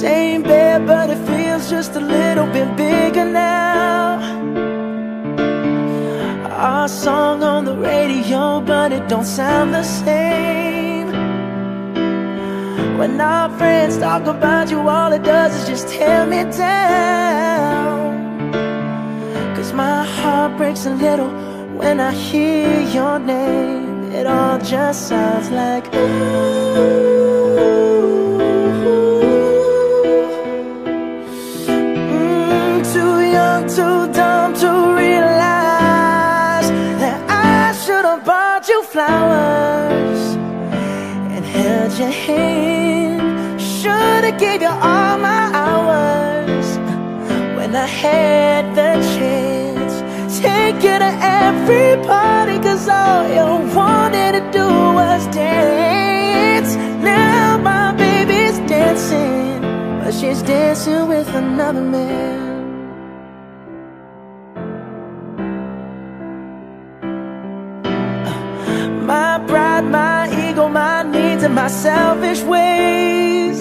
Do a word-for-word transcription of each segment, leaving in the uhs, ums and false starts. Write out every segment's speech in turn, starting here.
Same bed, but it feels just a little bit bigger now. Our song on the radio, but it don't sound the same. When our friends talk about you, all it does is just tear me down. Cause my heart breaks a little when I hear your name. It all just sounds like ooh. Too dumb to realize that I should have bought you flowers and held your hand. Should have gave you all my hours when I had the chance. Take you to every party, cause all you wanted to do was dance. Now my baby's dancing, but she's dancing with another man. My pride, my ego, my needs, and my selfish ways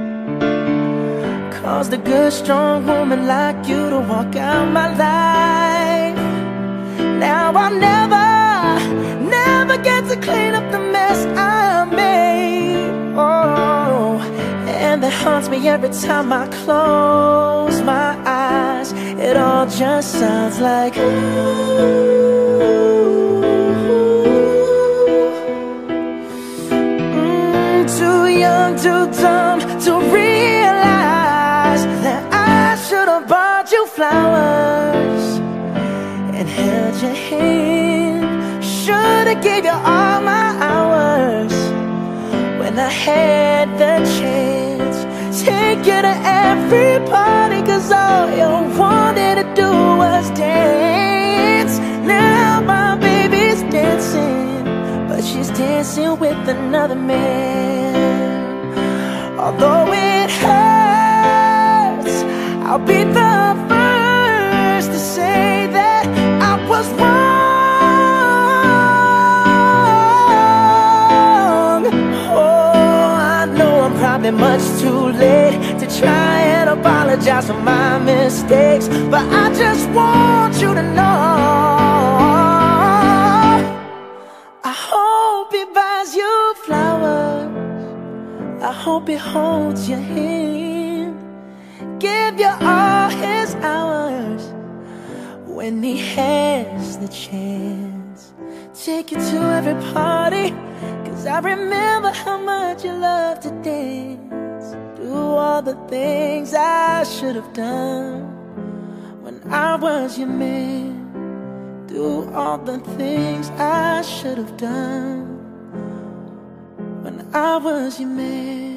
caused a good, strong woman like you to walk out my life. Now I'll never, never get to clean up the mess I made. Oh, and that haunts me every time I close my eyes. It all just sounds like ooh. Too dumb to realize that I should have bought you flowers and held your hand. Should have gave you all my hours when I had the chance. Take you to every party, cause all you wanted to do was dance. Now my baby's dancing, but she's dancing with another man. Although it hurts, I'll be the first to say that I was wrong. Oh, I know I'm probably much too late to try and apologize for my mistakes, but I just want you to know I hope he buys you flowers, I hope he holds your hand, give you all his hours when he has the chance. Take you to every party, cause I remember how much you loved to dance. Do all the things I should have done when I was your man. Do all the things I should have done when I was your man.